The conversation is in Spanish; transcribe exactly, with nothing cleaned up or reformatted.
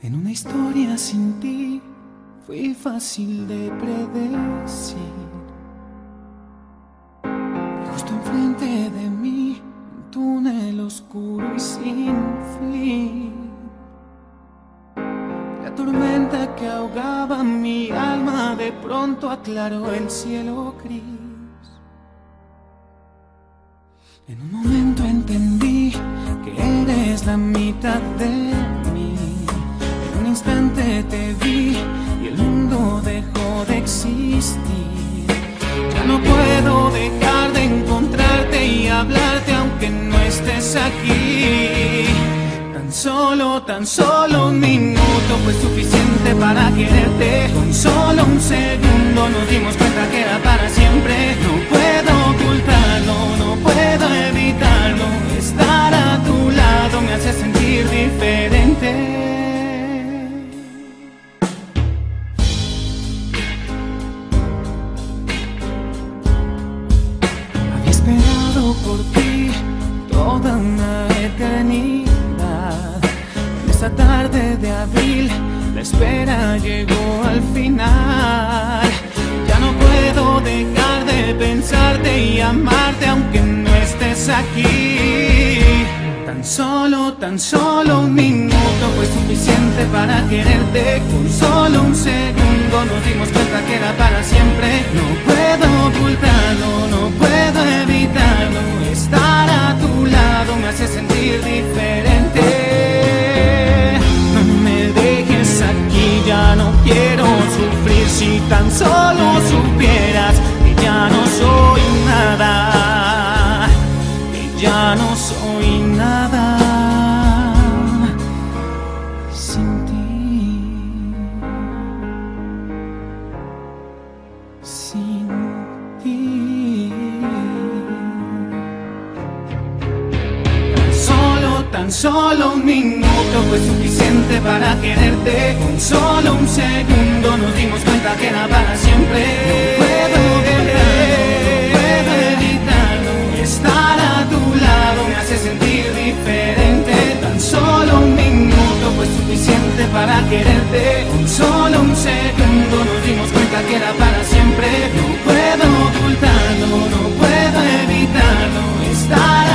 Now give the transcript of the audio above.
En una historia sin ti fui fácil de predecir. Y justo enfrente de mí, un túnel oscuro y sin fin. La tormenta que ahogaba mi alma de pronto aclaró el cielo gris. En un momento entendí que eres la mitad de mí. En un instante te vi y el mundo dejó de existir. Ya no puedo dejar de encontrarte y hablarte aunque no estés aquí. Tan solo, tan solo un minuto fue suficiente para quererte. Con solo un segundo nos dimos cuenta que era para siempre. No puedo ocultarlo, no puedo evitarlo. Estar a tu lado me hace sentir diferente. Había esperado por ti toda una eternidad. En esta tarde de abril la espera llegó al final. Ya no puedo dejar de pensarte y amarte aunque no estés aquí. Tan solo, tan solo un minuto fue suficiente para quererte. Con solo un segundo nos dimos cuenta que era para siempre. No puedo ocultarlo, no puedo evitarlo. Estar a tu lado me hace sentir diferente. No me dejes aquí, ya no quiero sufrir. Si tan solo supieras que ya no soy nada, que ya no soy nada sin ti, sin ti. Tan solo, tan solo un minuto fue suficiente para quererte. Con solo un segundo nos dimos cuenta que era para siempre. No puedo evitarlo, no puedo evitarlo. Estar a tu lado me hace sentir diferente. Tan solo un minuto fue suficiente para quererte. Con solo un segundo nos dimos cuenta que era para siempre. No puedo ocultarlo, no puedo evitarlo. Estar